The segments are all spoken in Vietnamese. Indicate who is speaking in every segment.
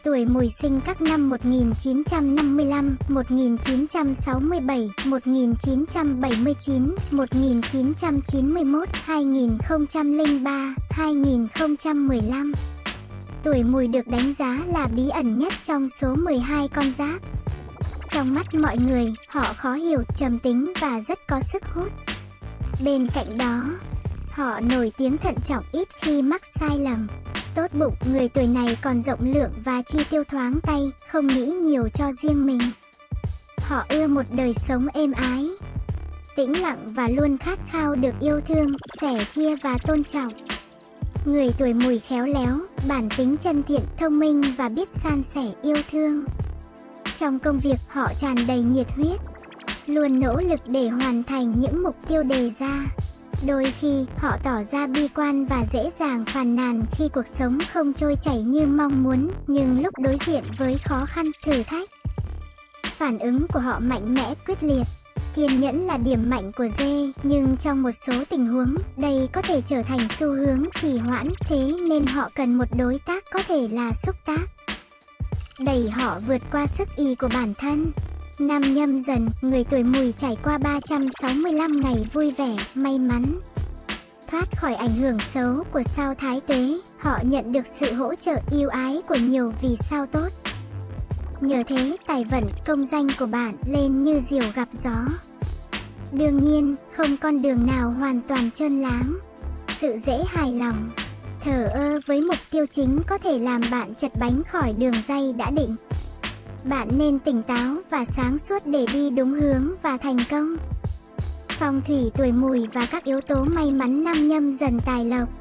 Speaker 1: Tuổi Mùi sinh các năm 1955, 1967, 1979, 1991, 2003, 2015. Tuổi Mùi được đánh giá là bí ẩn nhất trong số 12 con giáp. Trong mắt mọi người, họ khó hiểu, trầm tính và rất có sức hút. Bên cạnh đó, họ nổi tiếng thận trọng, ít khi mắc sai lầm. Tốt bụng, người tuổi này còn rộng lượng và chi tiêu thoáng tay, không nghĩ nhiều cho riêng mình. Họ ưa một đời sống êm ái, tĩnh lặng và luôn khát khao được yêu thương, sẻ chia và tôn trọng. Người tuổi Mùi khéo léo, bản tính chân thiện, thông minh và biết san sẻ yêu thương. Trong công việc họ tràn đầy nhiệt huyết, luôn nỗ lực để hoàn thành những mục tiêu đề ra. Đôi khi họ tỏ ra bi quan và dễ dàng phàn nàn khi cuộc sống không trôi chảy như mong muốn, nhưng lúc đối diện với khó khăn, thử thách, phản ứng của họ mạnh mẽ, quyết liệt. Kiên nhẫn là điểm mạnh của dê, nhưng trong một số tình huống, đây có thể trở thành xu hướng trì hoãn, thế nên họ cần một đối tác có thể là xúc tác, đẩy họ vượt qua sức ì của bản thân. Năm Nhâm Dần, người tuổi Mùi trải qua 365 ngày vui vẻ, may mắn, thoát khỏi ảnh hưởng xấu của sao Thái Tuế. Họ nhận được sự hỗ trợ yêu ái của nhiều vì sao tốt. Nhờ thế, tài vận, công danh của bạn lên như diều gặp gió. Đương nhiên, không con đường nào hoàn toàn trơn láng. Sự dễ hài lòng, thờ ơ với mục tiêu chính có thể làm bạn chật bánh khỏi đường ray đã định. Bạn nên tỉnh táo và sáng suốt để đi đúng hướng và thành công. Phong thủy tuổi Mùi và các yếu tố may mắn năm Nhâm Dần tài lộc: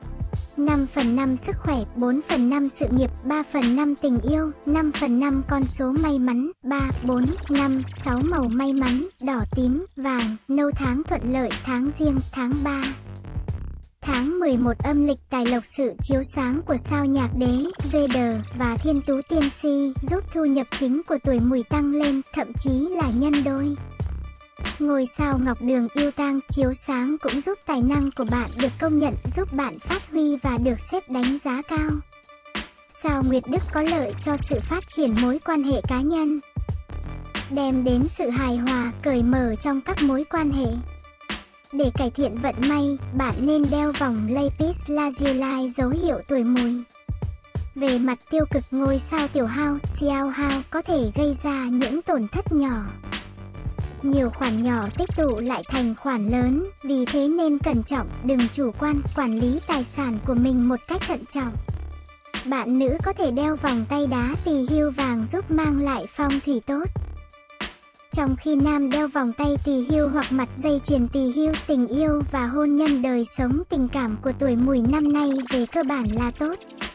Speaker 1: 5/5 sức khỏe, 4/5 sự nghiệp, 3/5 tình yêu, 5/5 con số may mắn, 3, 4, 5, 6 màu may mắn, đỏ, tím, vàng, nâu. Tháng thuận lợi, tháng Giêng, tháng 3. Tháng 11 âm lịch tài lộc, sự chiếu sáng của sao Nhạc Đế, Vader và Thiên Tú Tiên Si giúp thu nhập chính của tuổi Mùi tăng lên, thậm chí là nhân đôi. Ngôi sao Ngọc Đường yêu tang chiếu sáng cũng giúp tài năng của bạn được công nhận, giúp bạn phát huy và được xếp đánh giá cao. Sao Nguyệt Đức có lợi cho sự phát triển mối quan hệ cá nhân, đem đến sự hài hòa, cởi mở trong các mối quan hệ. Để cải thiện vận may, bạn nên đeo vòng lapis lazuli dấu hiệu tuổi Mùi. Về mặt tiêu cực, ngôi sao Tiểu Hao, Xiao Hao có thể gây ra những tổn thất nhỏ. Nhiều khoản nhỏ tích tụ lại thành khoản lớn, vì thế nên cẩn trọng, đừng chủ quan, quản lý tài sản của mình một cách thận trọng. Bạn nữ có thể đeo vòng tay đá tỳ hưu vàng giúp mang lại phong thủy tốt. Trong khi nam đeo vòng tay tỳ hưu hoặc mặt dây chuyền tỳ hưu, tình yêu và hôn nhân, đời sống tình cảm của tuổi Mùi năm nay về cơ bản là tốt.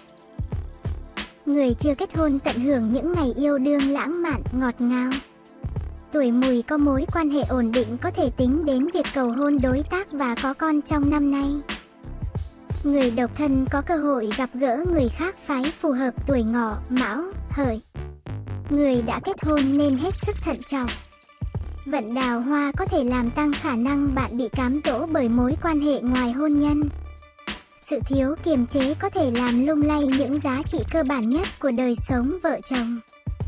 Speaker 1: Người chưa kết hôn tận hưởng những ngày yêu đương lãng mạn, ngọt ngào. Tuổi Mùi có mối quan hệ ổn định, có thể tính đến việc cầu hôn đối tác và có con trong năm nay. Người độc thân có cơ hội gặp gỡ người khác phái phù hợp tuổi Ngọ, Mão, Hợi. Người đã kết hôn nên hết sức thận trọng. Vận đào hoa có thể làm tăng khả năng bạn bị cám dỗ bởi mối quan hệ ngoài hôn nhân. Sự thiếu kiềm chế có thể làm lung lay những giá trị cơ bản nhất của đời sống vợ chồng.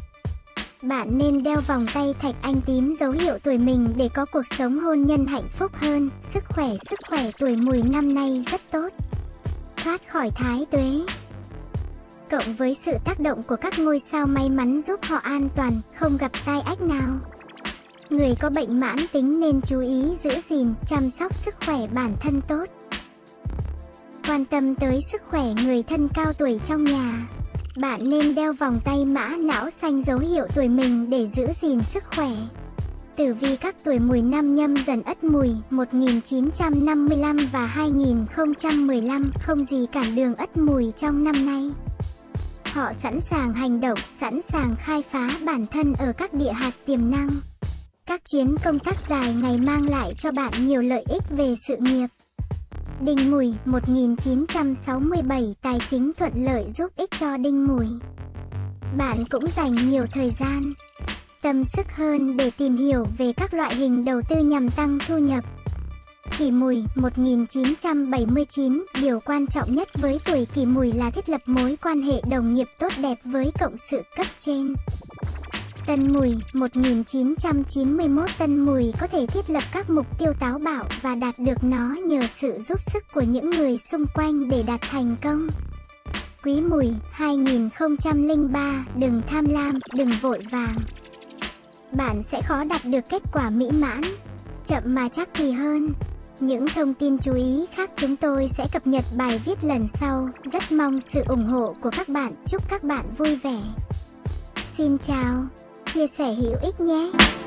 Speaker 1: Bạn nên đeo vòng tay thạch anh tím dấu hiệu tuổi mình để có cuộc sống hôn nhân hạnh phúc hơn. Sức khỏe tuổi Mùi năm nay rất tốt, thoát khỏi Thái Tuế. Cộng với sự tác động của các ngôi sao may mắn giúp họ an toàn, không gặp tai ách nào. Người có bệnh mãn tính nên chú ý giữ gìn, chăm sóc sức khỏe bản thân tốt. Quan tâm tới sức khỏe người thân cao tuổi trong nhà. Bạn nên đeo vòng tay mã não xanh dấu hiệu tuổi mình để giữ gìn sức khỏe. Tử vi các tuổi Mùi năm Nhâm Dần Ất Mùi 1955 và 2015, không gì cản đường Ất Mùi trong năm nay. Họ sẵn sàng hành động, sẵn sàng khai phá bản thân ở các địa hạt tiềm năng. Các chuyến công tác dài ngày mang lại cho bạn nhiều lợi ích về sự nghiệp. Đinh Mùi 1967, tài chính thuận lợi giúp ích cho Đinh Mùi. Bạn cũng dành nhiều thời gian, tâm sức hơn để tìm hiểu về các loại hình đầu tư nhằm tăng thu nhập. Kỷ Mùi 1979. Điều quan trọng nhất với tuổi Kỷ Mùi là thiết lập mối quan hệ đồng nghiệp tốt đẹp với cộng sự cấp trên. Tân Mùi 1991. Tân Mùi có thể thiết lập các mục tiêu táo bạo và đạt được nó nhờ sự giúp sức của những người xung quanh để đạt thành công. Quý Mùi 2003. Đừng tham lam, đừng vội vàng. Bạn sẽ khó đạt được kết quả mỹ mãn. Chậm mà chắc thì hơn. Những thông tin chú ý khác chúng tôi sẽ cập nhật bài viết lần sau. Rất mong sự ủng hộ của các bạn. Chúc các bạn vui vẻ. Xin chào, chia sẻ hữu ích nhé.